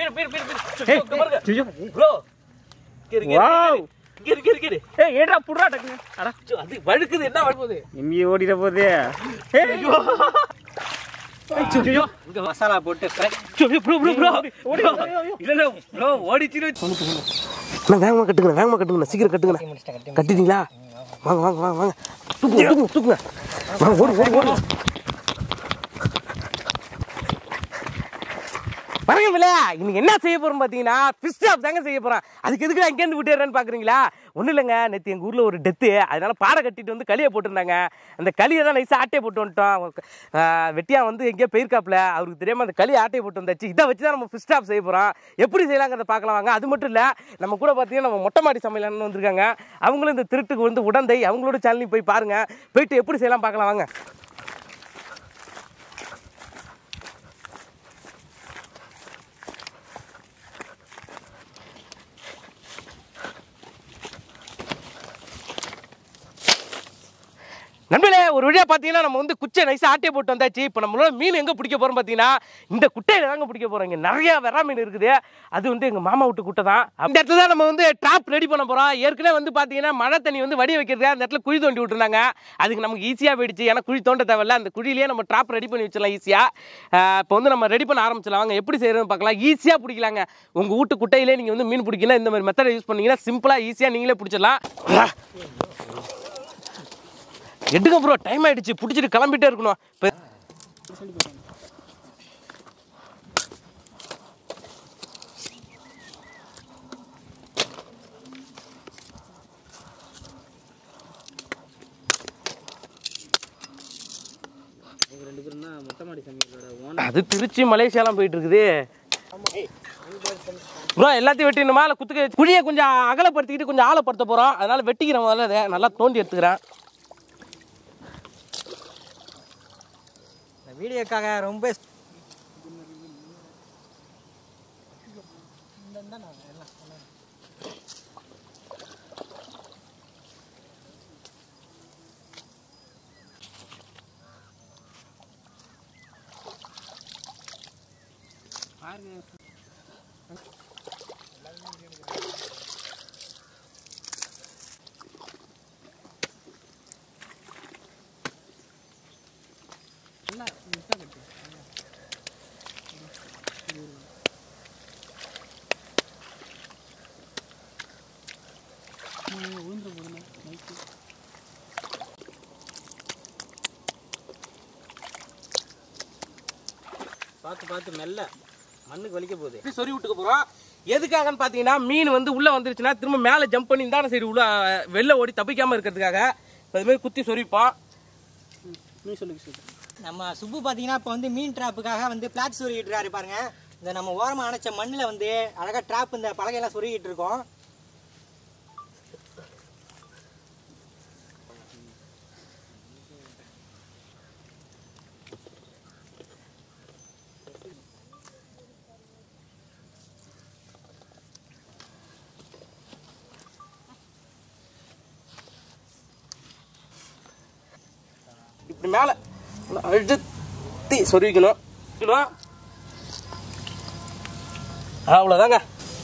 Bro ஏடா புடுறா டக்கு அது வழுக்குது என்ன வழுக்குது எம்மியே ஓடிட போகுது இங்க மசாலா போட்டு வேகமா கட்டுங்க சீக்கிரம் கட்டுங்க கட்டிட்டீங்களா வாங்க தூக்குங்க ஓடு வரங்கமில்ல இன்னைக்கு என்ன செய்ய போறோம் பாத்தீங்கன்னா ஃபிஷ் ஸ்டாப் தாங்க செய்ய போறோம். அதுக்கு எதுக்கு அங்கேருந்து விட்டுறேன்னு பாக்குறீங்களா? ஒன்றும் இல்லைங்க, நேற்று எங்கள் ஊரில் ஒரு டெத்து, அதனால பாறை கட்டிட்டு வந்து களியை போட்டிருந்தாங்க. அந்த களியை தான் நைஸாக ஆட்டையை போட்டு வந்துட்டோம். வெட்டியா வந்து எங்கேயோ போயிருக்காப்புல, அவருக்கு தெரியாமல் அந்த களியை ஆட்டையை போட்டு வந்தாச்சு. இதை வச்சு தான் நம்ம ஃபிஷ் ஸ்டாப் செய்ய போகிறோம். எப்படி செய்யலாங்கிறத பார்க்கலாம் வாங்க. அது மட்டும் இல்லை, நம்ம கூட பார்த்தீங்கன்னா நம்ம மொட்டை மாடி சமையலான்னு வந்திருக்காங்க. அவங்களும் இந்த திருட்டுக்கு வந்து உடந்தை, அவங்களோட சேனலையும் போய் பாருங்க. போயிட்டு எப்படி செய்யலாம் பார்க்கலாம் வாங்க. நண்பர்களே, ஒரு வழியாக பார்த்தீங்கன்னா நம்ம வந்து குச்சை நைஸாக ஆட்டையை போட்டு வந்தாச்சு. இப்போ நம்மளோட மீன் எங்கே பிடிக்க போகிறோம் பார்த்தீங்கன்னா இந்த குட்டையில் தாங்க பிடிக்க போகிறோம். இங்கே நிறையா வெறா மீன் இருக்குது. அது வந்து எங்கள் மாமா விட்டு குட்டை தான். அந்த இடத்துல தான் நம்ம வந்து ட்ராப் ரெடி பண்ண போகிறோம். ஏற்கனவே வந்து பார்த்தீங்கன்னா மழை தண்ணி வந்து வடி வைக்கிறது, அந்த இடத்துல குழி தோண்டி விட்டுருந்தாங்க. அதுக்கு நமக்கு ஈஸியாக போயிடுச்சு, ஏன்னா குழி தோண்ட தேவையில்ல. அந்த குழியிலேயே நம்ம ட்ராப் ரெடி பண்ணி வச்சிடலாம் ஈஸியாக. இப்போ வந்து நம்ம ரெடி பண்ண ஆரம்பிச்சிடலாம் வாங்க. எப்படி செய்யறதுன்னு பார்க்கலாம். ஈஸியாக பிடிக்கலாங்க. உங்கள் வீட்டு குட்டையிலே நீங்கள் வந்து மீன் பிடிக்கலாம். இந்த மாதிரி மெத்தடை யூஸ் பண்ணிங்கன்னா சிம்பிளாக ஈஸியாக நீங்களே பிடிச்சிடலாம். எடுங்க ப்ரோ, டைம் ஆயிடுச்சு, பிடிச்சிட்டு கிளம்பிட்டே இருக்கணும். அது திருச்சி மலேசியாலாம் போயிட்டு இருக்குது ப்ரோ. எல்லாத்தையும் வெட்டிடணுமா இல்லை குத்துக்க? குழியை கொஞ்சம் அகலப்படுத்திக்கிட்டு கொஞ்சம் ஆழப்படுத்த போகிறோம். அதனால வெட்டிக்கிறேன். முதல்ல அதை நல்லா தோண்டி எடுத்துக்கிறேன். வீடியோக்காக ரொம்ப பார்த்து மெல்ல மண்ணுக்கு வலிக்க போகுது. இப்படி சொறி விட்டுக்க போகிறோம். எதுக்காகன்னு பார்த்தீங்கன்னா மீன் வந்து உள்ளே வந்துருச்சுன்னா திரும்ப மேலே ஜம்ப் பண்ணி இந்தான சைடு உள்ள வெளில ஓடி தப்பிக்காமல் இருக்கிறதுக்காக அதுமாதிரி குத்தி சொறிப்போம். நீ சொல்லு. நம்ம சுப்பு பார்த்தீங்கன்னா இப்போ வந்து மீன் ட்ராப்புக்காக வந்து பிளாட் சொருகிட்டுறாரு பாருங்க. இந்த நம்ம ஓரமாக அணைச்ச மண்ணில் வந்து அழகாக ட்ராப் இந்த பலகையெல்லாம் சொருகிட்டு இருக்கோம். இப்படி மேலே அழுத்தி சொருவிக்கணும். அவ்வளோதாங்க.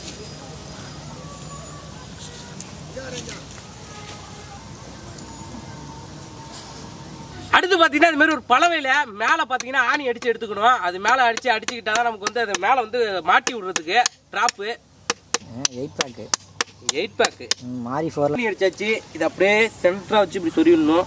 அடுத்து பார்த்தீங்கன்னா இது மாதிரி ஒரு பலவையில் மேலே பார்த்தீங்கன்னா ஆணி அடித்து எடுத்துக்கணும். அது மேலே அடிச்சுக்கிட்டா தான் நமக்கு வந்து அது மேலே வந்து மாட்டி விடுறதுக்கு ட்ராப்பு. 8 பேக்கு மாறி 4 அடிச்சாச்சு. இது அப்படியே சென்டராக வச்சு இப்படி சொருவிடணும்.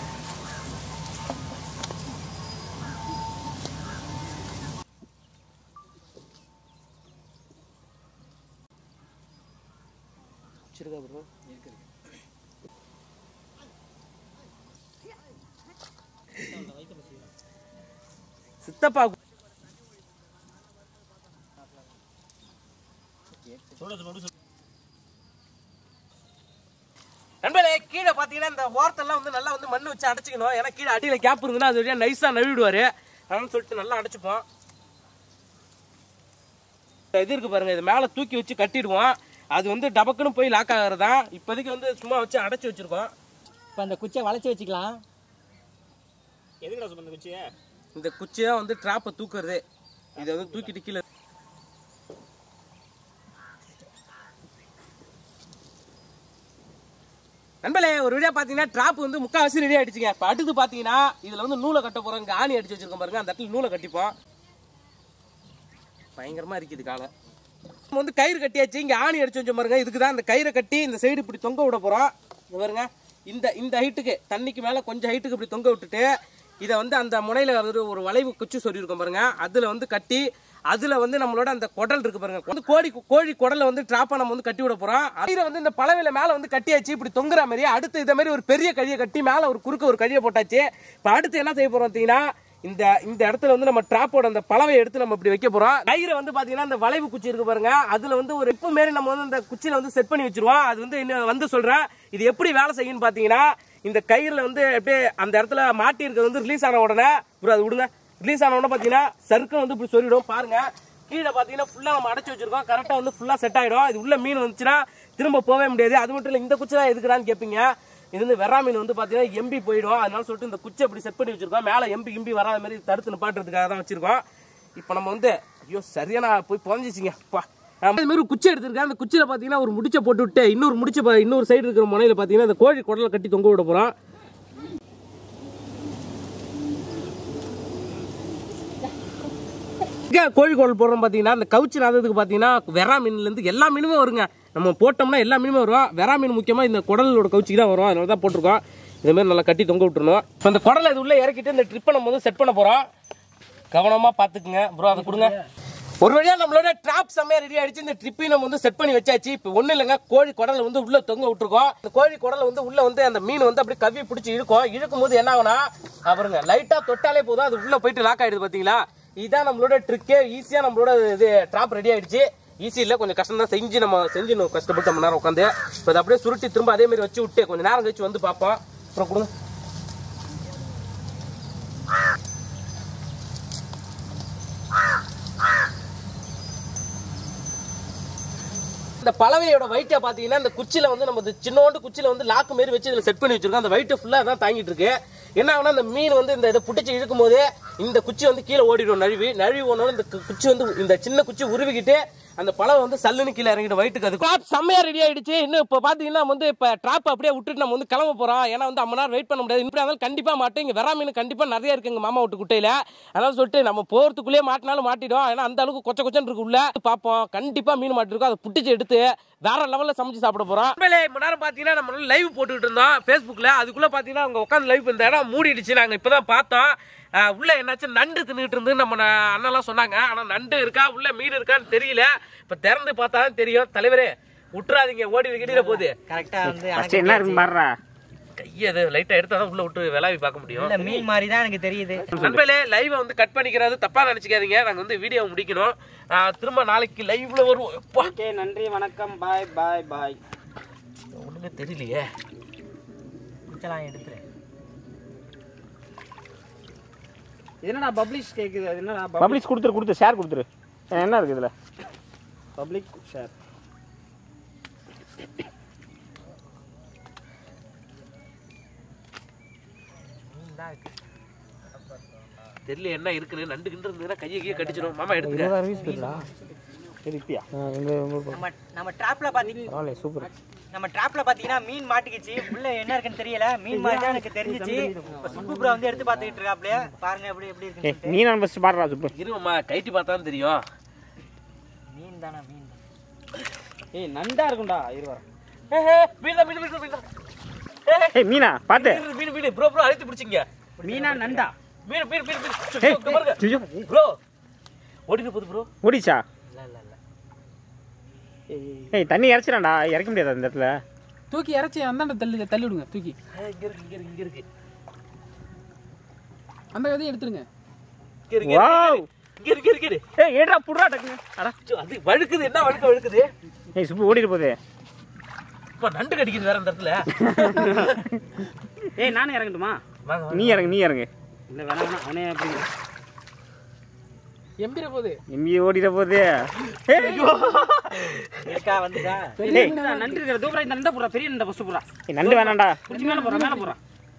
சித்தப்பா நண்பர்களே, கீழே பார்த்தீங்கன்னா இந்த ஓரத்தெல்லாம் வந்து நல்லா வந்து மண்ணு வச்சு அடைச்சிக்கணும். ஏன்னா கீழே அடியில் கேப் இருந்ததுன்னா அது வழியாக நைஸாக நழுவிடுவார். அதனால சொல்லிட்டு நல்லா அடைச்சிப்போம். இது இருக்கு பாருங்க, இது மேலே தூக்கி வச்சு கட்டிடுவோம். அது வந்து டபக்குன்னு போய் லாக் ஆகிறதா. இப்போதைக்கு வந்து சும்மா வச்சு அடைச்சி வச்சிருக்கோம். இப்போ அந்த குச்சியை வளைச்சி வச்சுக்கலாம். எதுக்கு இந்த குச்சியை? இந்த குச்சியை வந்து ட்ராப்பை தூக்குறது. இதை வந்து தூக்கிட்டு கீழே நண்பர்களே ஒரு வீடியோ பாத்தீங்கன்னா டிராப் வந்து முக்காவாசி ரெடி ஆயிடுச்சுங்க. இப்ப அடுத்து பாத்தீங்கன்னா இதுல வந்து நூலை கட்ட போறோம். இங்க ஆணி அடிச்சு வச்சிருக்கோம் பாருங்க, அந்த இடத்துல நூலை கட்டிப்போம். பயங்கரமா இருக்குது காலை. நம்ம வந்து கயிறு கட்டியாச்சு, இங்க ஆணி அடிச்சு வச்சோம் பாருங்க. இதுக்குதான் இந்த கயிறை கட்டி இந்த சைடு இப்படி தொங்க விட போறோம். இங்க பாருங்க, இந்த ஹைட்டுக்கு தண்ணிக்கு மேல கொஞ்சம் ஹைட்டுக்கு இப்படி தொங்க விட்டுட்டு இதை வந்து அந்த முனையில ஒரு வளைவு குச்சி சொல்லி இருக்கும் பாருங்க, அதுல வந்து கட்டி அதுல வந்து நம்மளோட அந்த குடல் இருக்கு பாருங்க, வந்து கோழி குடலை வந்து டிராப்பா நம்ம வந்து கட்டி விட போறோம். அதுல வந்து இந்த பலவையில மேல வந்து கட்டியாச்சு இப்படி தொங்குற மாதிரி. அடுத்து இதை மாதிரி ஒரு பெரிய கழியை கட்டி மேல ஒரு குறுக்க ஒரு கழியை போட்டாச்சு. இப்ப அடுத்து என்ன செய்ய போறோம் பாத்தீங்கன்னா, இந்த இடத்துல வந்து நம்ம டிராப்போட அந்த பலவையை எடுத்து நம்ம இப்படி வைக்க போறோம். கயிறு வந்து பாத்தீங்கன்னா இந்த வளைவு குச்சி இருக்கு பாருங்க, அதுல வந்து ஒரு இப்போ மாரி நம்ம வந்து அந்த குச்சியில வந்து செட் பண்ணி வச்சிருவோம். அது வந்து இன்னும் வந்து சொல்றேன், இது எப்படி வேலை செய்யும்னு பாத்தீங்கன்னா, இந்த கயிறுல வந்து அப்படியே அந்த இடத்துல மாட்டி இருக்கிறது வந்து ரிலீஸ் ஆன உடனே அது விடுங்க, ரிலீஸ் ஆன உடனே பாத்தீங்கன்னா சர்க்கிள் வந்து இப்படி சொல்லிடும் பாருங்க. கீழே பாத்தீங்கன்னா ஃபுல்லா நம்ம அடைச்சு வச்சிருக்கோம், கரெக்டா வந்து ஃபுல்லா செட் ஆயிடும். இது உள்ள மீன் வந்துச்சுன்னா திரும்ப போவே முடியாது. அது மட்டும் இல்ல, இந்த குச்சி தான் எதுக்குறான்னு கேட்பீங்க. இது வந்து வெறா மீன் வந்து பாத்தீங்கன்னா எம்பி போயிடும். அதனால சொல்லிட்டு இந்த குச்சி அப்படி செட் பண்ணி வச்சிருக்கோம். மேல எம்பி வராத மாதிரி தடுத்து நிப்பாட்டுறதுக்காக தான் வச்சிருக்கோம். இப்போ நம்ம வந்து ஐயோ சரியான போய் புதஞ்சிச்சிங்க. இது மாதிரி குச்சி எடுத்துருக்கேன். அந்த குச்சியில பாத்தீங்கன்னா ஒரு முடிச்சை போட்டு விட்டு இன்னொரு சைடு இருக்கிற முனையில பாத்தீங்கன்னா இந்த கோழி குடலை கட்டி தொங்க விட போறோம். கோழி குடல் போடுறோம் பாத்தீங்கன்னா, அந்த கவுச்சி நாதத்துக்கு பாத்தீங்கன்னா வெறா மீன்ல இருந்து எல்லா மீனுமே வருங்க. நம்ம போட்டோம்னா எல்லா மீனுமே வரும். வெறா மீன் முக்கியமா இந்த குடலோட கவுச்சிக்கு தான் வரும். அதனால தான் போட்டிருக்கோம். இதே மாதிரி நல்லா கட்டி தொங்க விட்டுருணும். இப்போ இந்த குடலை இது உள்ள இறக்கிட்டு இந்த ட்ரிப்பை நம்ம வந்து செட் பண்ண போறோம். கவனமா பாத்துக்குங்க ப்ரோ, அதை கொடுங்க. ஒரு வழியா நம்மளோட டிராப் செம்மையா ரெடி ஆயிடுச்சு. இந்த ட்ரிப்பையும் நம்ம வந்து செட் பண்ணி வச்சாச்சு. இப்போ ஒண்ணு இல்லைங்க, கோழி குடலை வந்து உள்ள தொங்க விட்டுருக்கோம். இந்த கோழி குடலை வந்து உள்ள வந்து அந்த மீன் வந்து அப்படியே கவ்வி பிடிச்சி இழுக்கும் போது என்ன ஆகும்னா, பாருங்க லைட்டா தொட்டாலே போதும் அது உள்ள போயிட்டு லாக் ஆயிடுது பாத்தீங்களா. இதான் நம்மளோட ட்ரிக்கே. ஈஸியா நம்மளோட இது டிராப் ரெடி ஆயிடுச்சு. ஈஸி இல்ல, கொஞ்சம் கஷ்டம் தான். செஞ்சு கஷ்டப்பட்டு ரொம்ப நேரம் உட்காந்து இப்போ அப்படியே சுருட்டி திரும்ப அதே மாதிரி வச்சு விட்டு கொஞ்சம் நேரம் கழிச்சு வந்து பார்ப்போம். அப்புறம் கொடுங்க. இந்த பலவையோட வெயிட்டை பாத்தீங்கன்னா, இந்த குச்சியில வந்து நம்ம சின்னோண்டு குச்சியில வந்து லாக்கு மாரி வச்சு இதுல செட் பண்ணி வச்சிருக்கோம். அந்த வெயிட் ஃபுல்லா தான் தாங்கிட்டு இருக்கு. என்ன ஆகுனா, இந்த மீன் வந்து இந்த இதை புடிச்சு இழுக்கும் போது இந்த குச்சி வந்து கீழே ஓடிடும். நழுவி ஒன்னோட இந்த குச்சி வந்து இந்த சின்ன குச்சி உருவிக்கிட்டு அந்த பழம் வந்து சல்லுன்னு கீழே இறங்கிட்டு வயிற்றுக்கு. அது டிராப் செம்மையா ரெடி ஆயிடுச்சு. இன்னும் இப்போ பாத்தீங்கன்னா வந்து இப்போ டிராப் அப்படியே விட்டுட்டு நம்ம வந்து கிளம்ப போறோம். ஏன்னா வந்து 50 நேரம் வெயிட் பண்ண முடியாது. இப்படி இருந்தாலும் கண்டிப்பா மாட்டோம். இங்க வெறா மீன் கண்டிப்பா நிறைய இருக்கு எங்க மாமா வீட்டு குட்டையில. அதனால சொல்லிட்டு நம்ம போறதுக்குள்ளேயே மாட்டினாலும் மாட்டிடும். ஏன்னா அந்த அளவுக்கு கொச்சன்னு இருக்கு உள்ள. பார்ப்போம், கண்டிப்பா மீன் மாட்டிருக்கோம். அதை புட்டிச்சு எடுத்து வேற லெவல்ல சமைச்சு சாப்பிட போறோம். மணி நேரம் பாத்தீங்கன்னா நம்ம லைவ் போட்டுக்கிட்டு இருந்தோம் Facebookல. அதுக்குள்ள பாத்தீங்கன்னா அவங்க உட்காந்து லைவ் இந்த இடம் மூடிடுச்சு. நாங்க இப்பதான் பார்த்தோம். உள்ள என்னாச்சு, நண்டு தின்னுட்டு இருந்து நம்ம அண்ணெல்லாம் சொன்னாங்க. ஆனா நண்டு இருக்கா உள்ள மீன் இருக்கான்னு தெரியல. இப்ப திறந்து பார்த்தாதான் தெரியும். தலைவரே விட்டுறாதீங்க, ஓடி கிட்டிட போகுது. கரெக்டா வந்து என்ன இருக்கு பாருடா, கையை லைட்டா எடுத்தாதான் உள்ள விட்டு விளாவி பார்க்க முடியும். மீன் மாதிரி தான் எனக்கு தெரியுது. நண்பர்களே லைவ் வந்து கட் பண்ணிக்கிறது தப்பா நினைச்சுக்காதீங்க. நாங்க வந்து வீடியோ முடிக்கணும். திரும்ப நாளைக்கு லைவ்ல வருவோம். ஓகே, நன்றி, வணக்கம், பாய் பாய் பாய். ஒண்ணுமே தெரியலையே. எடுத்துறேன். என்னடா பப்ளிஷ் கேக்குது? அது என்னடா பப்ளிஷ் கொடுத்துரு ஷேர் கொடுத்துரு. என்ன இருக்கு இதுல? Public share. தெரியல என்ன இருக்குன்னு. நண்டு கிண்டு இருந்ததுன்னா கையை கடிச்சிடும். மாமா எடுத்துக்க. சரிப்பியா? நம்ம டிராப்ல பாத்தீங்கன்னா சூப்பர். நம்ம டிராப்ல பாத்தீங்கன்னா மீன் மாட்டிக்கிச்சு. உள்ள என்ன இருக்குன்னு தெரியல. மீன் மாதிரி தான் எனக்கு தெரிஞ்சிச்சு. இப்ப சுப்பு ப்ரோ வந்து எடுத்து பாத்துக்கிட்டு இருக்காப்ல. பாருங்க எப்படி இருக்கு. மீன் ஃபர்ஸ்ட் பாடுறா சுப்பு. இருமா, கைட்டி பார்த்தாலும் தெரியும். மீன் தானே மீன். ஏய் நண்டா இருக்கும்டா. இரு வர. மீன் மீனா பாத்து. மீன் ப்ரோ அழுத்தி பிடிச்சிங்க. மீனா நண்டா? மீன் ப்ரோ ஓடிட்டு போகுது ப்ரோ. ஓடிச்சா? ஏய் தண்ணி இறச்சிடாண்டா. இறக்க முடியாது அந்த இடத்துல. தூக்கி இறச்சி அந்தாண்ட தள்ளி விடுங்க. தூக்கி இங்க இருக்கு. அந்த கதையை எடுத்துருங்க. வாவ், இங்க இருக்கு. ஏய் ஏடா புடுறா டக்கு. அட அது வழுக்குது. என்ன வழுக்குது? ஏய் சுப்பு ஓடிட்டு போகுது. இப்ப நண்டு கடிக்குது வேற அந்த இடத்துல. ஏய் நானே இறங்கட்டுமா? நீ இறங்கு. இல்ல வேணாம், அவனே அப்படி எம்பிர போகுது. எம்பி ஓடிட போகுது. இருக்கா வந்துடா. நண்டு இருக்கிற தூக்குறா. இந்த நண்டை போடுறா. பெரிய நண்டை ஃபர்ஸ்ட் போடுறா. நண்டு வேணாம்டா. புடிச்சு மேல போடுறா.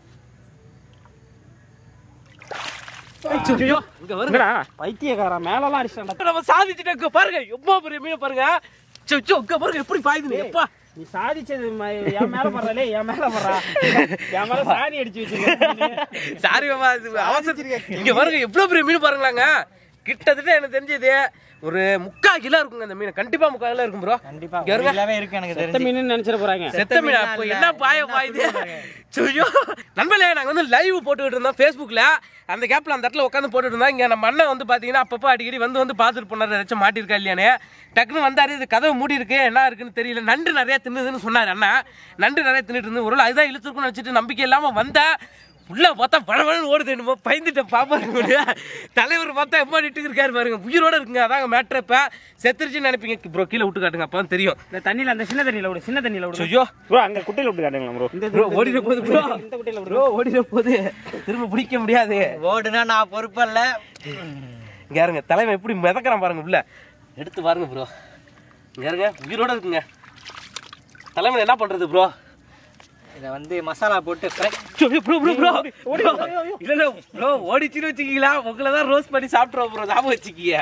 இங்க வருங்கடா. பைத்தியக்காரா, மேலலாம் அடிச்சான்டா. நம்ம சாதிச்சிட்டோம். பாருங்க எவ்வளவு பெரிய மீன் பாருங்க. இங்க பாருங்க எப்படி பாயுதுன்னு. எப்பா நீ சாதிச்சது என் மேல பண்றே, என் மேல பண்றா, என் மேல சாணி அடிச்சு வச்சிருக்க. சாரி மாமா, அவசரத்துக்கு இங்க பாருங்க எவ்வளவு பெரிய மீன் பாருங்களாங்க. கிட்டத்தட்ட எனக்கு தெரிஞ்சது ஒரு 3/4 கிலோ இருக்குங்க அந்த மீன். கண்டிப்பா 3/4 கிலோ இருக்கும் ப்ரோ. கண்டிப்பா எல்லாமே இருக்கு எனக்கு செத்த தெரிஞ்சு. மீன் நினைச்சிட போறாங்க. செத்த மீன் அப்போ என்ன பாயுது. ஐயோ நண்பர்களே, நாங்க வந்து லைவ் போட்டுக்கிட்டு இருந்தோம் Facebookல. அந்த கேப்ல அந்த இடத்துல உட்காந்து போட்டுட்டு இருந்தோம். இங்க நம்ம அண்ணன் வந்து பாத்தீங்கன்னா அப்பப்போ அடிக்கடி வந்து பார்த்துட்டு போனாரு, ஏதாச்சும் மாட்டிருக்கா இல்லையானே. டக்குன்னு வந்தாரு, இது கதவு மூடி இருக்கு, என்ன இருக்குன்னு தெரியல. நண்டு நிறைய தின்னுதுன்னு சொன்னாரு அண்ணா. நண்டு நிறைய தின்னுட்டு இருந்து ஒரு அதுதான் இழுத்துருக்குன்னு வச்சுட்டு நம்பிக்கை இல்லாம வந்தா உள்ள பார்த்தா பழவழன்னு ஓடுது. என்னமோ பயந்துட்டேன் பாப்பாரு. தலைவர் பார்த்தா எம்மா நிட்டு இருக்காரு பாருங்க, உயிரோட இருக்குங்க. அதாங்க மேட்ரு. இப்ப செத்துருச்சுன்னு நினைப்பீங்க ப்ரோ. கீழே விட்டு காட்டுங்க, அப்பதான் தெரியும். இந்த தண்ணியில, அந்த சின்ன தண்ணியில விடு, சின்ன தண்ணியில விடு. ஐயோ ப்ரோ அங்க குட்டையில விட்டு காட்டுங்களா ப்ரோ. இந்த ப்ரோ ஓடிட போகுது ப்ரோ. இந்த குட்டையில விடு ப்ரோ ஓடிட போகுது, திரும்ப பிடிக்க முடியாது. ஓடுனா நான் பொறுப்பல்ல. இங்க இருங்க, தலைவன் எப்படி மிதக்கிறான் பாருங்க. உள்ள எடுத்து பாருங்க ப்ரோ. இங்க இருங்க, உயிரோட இருக்குங்க. தலைவன் என்ன பண்றது ப்ரோ? இதை வந்து மசாலா போட்டு ஃப்ரை. ப்ரோ ப்ரோ ப்ரோ இல்ல ப்ரோ, ஓடிச்சுன்னு வச்சுக்கீங்களா, உங்களை தான் ரோஸ்ட் பண்ணி சாப்பிட்ருவோம் ப்ரோ. ஞாபகம் வச்சுக்கிய.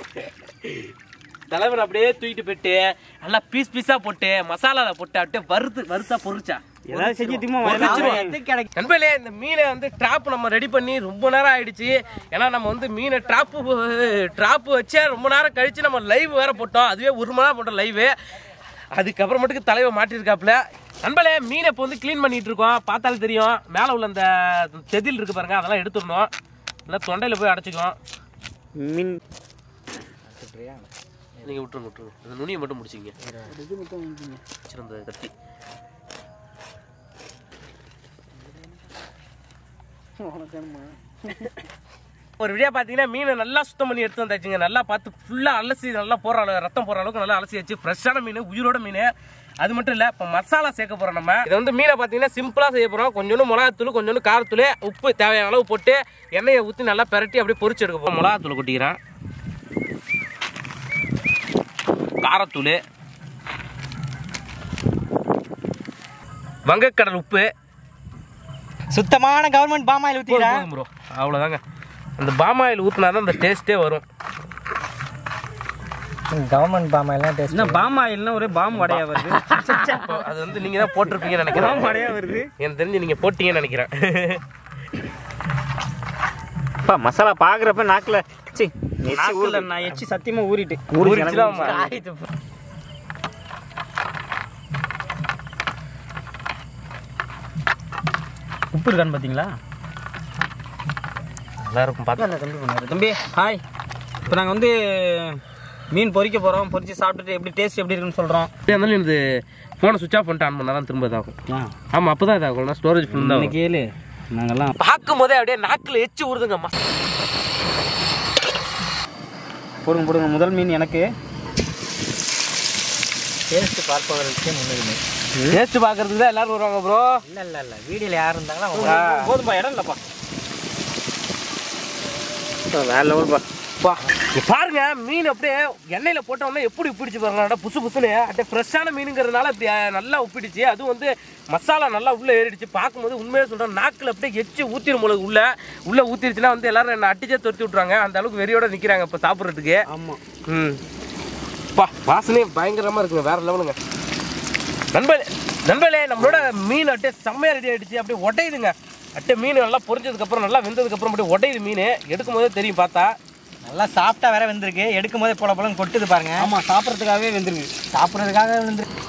தலைவன் அப்படியே தூக்கிட்டு போயிட்டு நல்லா பீஸ் பீஸா போட்டு மசாலால போட்டு அப்படியே வறுத்தா பொரிச்சா ஏதாவது செஞ்சு திம்மா நண்பர்களே. இந்த மீனை வந்து ட்ராப் நம்ம ரெடி பண்ணி ரொம்ப நேரம் ஆயிடுச்சு. ஏன்னா நம்ம வந்து மீனை ட்ராப்பு வச்சே ரொம்ப நேரம் கழிச்சு நம்ம லைவ் வேற போட்டோம். அதுவே 1 மணி நேரம் போட்டோம் லைவ். அதுக்கப்புறமேட்டுக்கு தலைவர் மாட்டிருக்காப்புல. நண்பர்களே, மீனை இப்போ வந்து க்ளீன் பண்ணிட்டு இருக்கோம். பார்த்தாலும் தெரியும், மேலே உள்ள அந்த செதில் இருக்கு பாருங்க, அதெல்லாம் எடுத்துடணும். இல்லை தொண்டையில் போய் அடைச்சிக்கும் மீன். நீங்கள் விட்டுருங்க. அந்த நுனியை மட்டும் முடிச்சிங்க. சிறந்த கத்தி. ஒரு வீடியோ பார்த்தீங்கன்னா மீனை நல்லா சுத்தம் பண்ணி எடுத்து வந்தாச்சுங்க. நல்லா பார்த்து ஃபுல்லாக அலசி நல்லா போகிற அளவு, ரத்தம் போகிற அளவுக்கு நல்லா அலசி வச்சு ஃப்ரெஷ்ஷான மீன், உயிரோட மீன். அது மட்டும் இல்லை, இப்போ மசாலா சேர்க்க போகிறோம். நம்ம இதை வந்து மீனை பார்த்தீங்கன்னா சிம்பிளாக செய்ய போகிறோம். கொஞ்சோண்டு மிளகாத்தூள், கொஞ்சோண்டு காரத்தூள், உப்பு தேவையான அளவு போட்டு எண்ணெயை ஊற்றி நல்லா பெரட்டி அப்படியே பொரிச்சு எடுக்க போகிறோம். மிளகாத்தூள் கொட்டிக்கிறேன், காரத்தூள், வங்கக்கடல் உப்பு, சுத்தமான கவர்மெண்ட் பாமாயில் ஊற்றிக்கிறேன் ப்ரோ. அவ்வளோதாங்க. அந்த பாமாயில் ஊற்றினா தான் அந்த டேஸ்ட்டே வரும். கவர்மெண்ட் பாமாயிலாம் டேஸ்ட். என்ன பாமாயில்னா ஒரே பாம் வடையா வருது. அது வந்து நீங்கள் தான் போட்டிருப்பீங்கன்னு நினைக்கிறேன். பாம் வடையா வருது. எனக்கு தெரிஞ்சு நீங்கள் போட்டீங்கன்னு நினைக்கிறேன். மசாலா பாக்குறப்ப நாக்குல நான் எச்சி சத்தியமா ஊறிட்டு உப்பு இருக்கான்னு பாத்தீங்களா? நல்லா இருக்கும். தம்பி பண்ணாரு. தம்பி ஹாய். இப்போ நாங்கள் வந்து மீன் பொரிக்க போகிறோம். பொரிச்சு சாப்பிட்டுட்டு எப்படி டேஸ்ட் எப்படி இருக்குன்னு சொல்கிறோம். இருந்தாலும் இது ஃபோனை சுவிட்ச் ஆஃப் பண்ணிட்டு ஆன் பண்ணால் தான் திரும்ப இதாகும். ஆமாம், அப்போ தான் இதாகும். நான் ஸ்டோரேஜ் ஃபுல் தான் கேளு. நாங்கள்லாம் பார்க்கும் போதே அப்படியே நாக்கில் எச்சு ஊறுதுங்க. போடுங்க. முதல் மீன் எனக்கு. டேஸ்ட் பார்ப்பவர்களுக்கே முன்னுரிமை. டேஸ்ட் பார்க்கறதுக்கு தான் எல்லாரும் வருவாங்க ப்ரோ. இல்லை வீடியோவில் யார் இருந்தாங்களோ போதும்பா, இடம் இல்லைப்பா. வேற லெவல்ப்பா. பாருங்க, மீன் அப்படியே எண்ணெயில் போட்டோம்னா எப்படி உப்பிடுச்சு பாருங்க. புசு புசுன்னு அப்படியே ஃப்ரெஷ்ஷான மீனுங்கிறதுனால இப்படி நல்லா உப்பிடுச்சு. அதுவும் வந்து மசாலா நல்லா உள்ளே ஏறிடுச்சு. பார்க்கும்போது உண்மையாக சொல்கிறேன், நாக்கில் அப்படியே எச்சு ஊற்றிடும் போல. உள்ளே ஊற்றிடுச்சுன்னா வந்து எல்லாரும் என்ன அட்டிச்சே துரத்தி விட்ருவாங்க. அந்த அளவுக்கு வெறியோட நிற்கிறாங்க இப்போ சாப்பிட்றதுக்கு. ஆமாம். வாசனையே பயங்கரமாக இருக்குங்க, வேற லெவலுங்க. நண்பர்களே, நம்மளோட மீன் அப்படியே செம்மையாக ரெடி ஆகிடுச்சு. அப்படியே உடையுதுங்க. அப்படியே மீன் நல்லா பொரிஞ்சதுக்கப்புறம், நல்லா வெந்ததுக்கப்புறம் அப்படியே உடையுது மீன். எடுக்கும் போதே தெரியும் பார்த்தா. நல்லா சாப்பிட்டா வேற வெந்திருக்கு. எடுக்கும் போதே போலன்னு கொட்டுது பாருங்க. ஆமாம், சாப்பிட்றதுக்காகவே வெந்திருக்கு. சாப்பிட்றதுக்காக வெந்திருக்கு.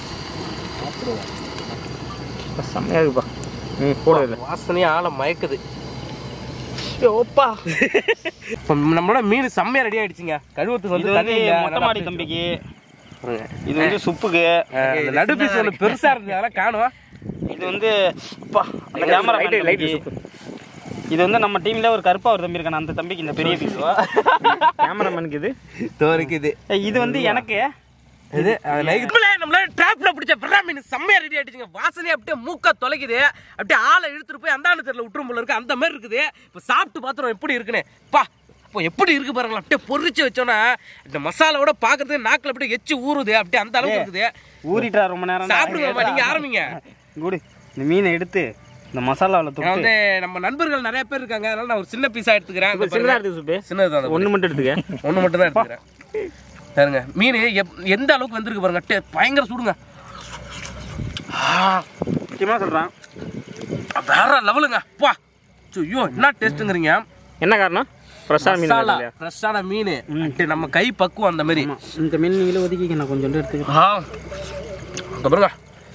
செம்மையாக இருக்குப்பா. போடுறது வாசனையே ஆளை மயக்குது. ஓப்பா, நம்மளோட மீன் செம்மையா ரெடி ஆயிடுச்சுங்க. கழுவத்துக்கு வந்து மொட்டை மாடி தம்பிக்கு. இது வந்து சுப்புக்கு. நடு பீஸ் ஒன்று பெருசா இருந்தது, அதெல்லாம் காணும். இது வந்து கேமரா லைட். இது வந்து நம்ம டீம்ல ஒரு கருப்பா ஒரு தம்பி இருக்கான, அந்த தம்பிக்கு இந்த பெரிய பீஸ். கேமராமேனுக்கு இது தோரிக்குது. இது வந்து எனக்கு இது நம்மள டிராப்ல பிடிச்ச பெரிய மீன் செம்மையா ரெடி ஆயிடுச்சுங்க. வாசனையே அப்படியே மூக்க தொலைக்குது. அப்படியே ஆளை இழுத்துட்டு போய் அந்த தெருல விட்டுரும் போல இருக்கு. அந்த மாதிரி இருக்குது. இப்போ சாப்பிட்டு பாத்துறோம் எப்படி இருக்குன்னு. இப்போ எப்படி இருக்கு பாருங்களா. அப்படியே பொரிச்சு வச்சோன்னா இந்த மசாலாவோட பாக்குறதுக்கு நாக்கில் அப்படியே எச்சு ஊறுது. அப்படியே அந்த அளவுக்கு இருக்குது. ஊறிட்டா ரொம்ப நேரம். சாப்பிடுவோமா, நீங்க ஆரம்பிங்க. குடி. இந்த மீனை எடுத்து இந்த மசாலாவில் வந்து நம்ம நண்பர்கள் நிறைய பேர் இருக்காங்க, அதனால நான் ஒரு சின்ன பீஸா எடுத்துக்கிறேன். சின்னது ஒன்று மட்டும் எடுத்துக்க. ஒன்று மட்டும் தான் எடுத்துக்கிறேன். பாருங்க மீன் எந்த அளவுக்கு வந்திருக்கு பாருங்க. பயங்கர சூடுங்க. முக்கியமாக சொல்கிறேன், வேற லெவலுங்க. அப்பா ஐயோ என்ன டேஸ்ட்டுங்கிறீங்க. என்ன காரணம்? ஃப்ரெஷ்ஷான மீன் மசாலா இல்லையா? ஃப்ரெஷ்ஷான மீன் நம்ம கை பக்குவம் அந்த மாதிரி. இந்த மீன் நீங்களே ஒதுக்கிக்க, நான் கொஞ்சோண்டு எடுத்துக்கிறேன். பாருங்க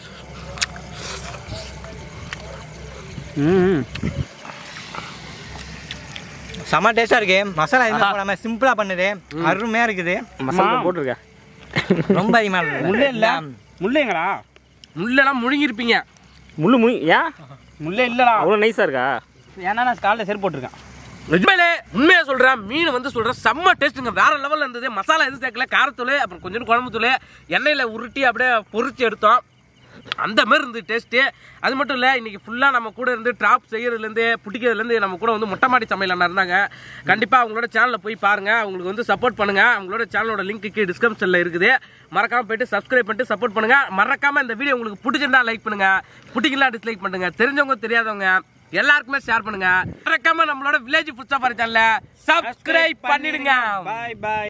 செம்ம டேஸ்டா இருக்கு. மசாலா எதுவுமே போடாம சிம்பிளா பண்ணுது, அருமையா இருக்குது. மசாலா போட்டிருக்கேன். ரொம்ப அதிகமா இருக்கு. முள்ளே இல்லை. முள்ளேங்களா? முள்ளெல்லாம் முழுங்கிருப்பீங்க. முள்ளு ஏன் முள்ளே இல்லடா, அவ்வளோ நைஸாக இருக்கா? ஏன்னா நான் காலையில் செருப்பு போட்டிருக்கேன். நிஜமாலே உண்மையா சொல்றேன், மீன் வந்து சொல்றேன் செம்ம டேஸ்ட்டுங்க, வேற லெவல்ல இருந்தது. மசாலா எதுவும் சேர்க்கல, காரத்தூள் அப்புறம் கொஞ்சம் குழம்பு தூள், எண்ணெயில உருட்டி அப்படியே பொரிச்சு எடுத்தோம். அந்த மாதிரி இருந்தது டேஸ்ட்டு. அது மட்டும் இல்லை, இன்னைக்கு ஃபுல்லாக நம்ம கூட இருந்து ட்ராப் செய்யறதுலேருந்து பிடிக்கிறதுலேருந்து நம்ம கூட வந்து முட்டைமாடி சமையல் அண்ணா இருந்தாங்க. கண்டிப்பாக அவங்களோட சேனலில் போய் பாருங்க, அவங்களுக்கு வந்து சப்போர்ட் பண்ணுங்க. அவங்களோட சேனலோட லிங்க் டிஸ்கிரிப்ஷனில் இருக்குது, மறக்காம போயிட்டு சப்ஸ்கிரைப் பண்ணிட்டு சப்போர்ட் பண்ணுங்க. மறக்காம இந்த வீடியோ உங்களுக்கு பிடிச்சிருந்தா லைக் பண்ணுங்க, பிடிக்கலாம் டிஸ்லைக் பண்ணுங்க. தெரிஞ்சவங்க தெரியாதவங்க எல்லாருக்குமே ஷேர் பண்ணுங்க. மறக்காம நம்மளோட வில்லேஜ் ஃபுட் சஃபாரி சேனலை சப்ஸ்கிரைப் பண்ணிடுங்க. பாய் பாய்.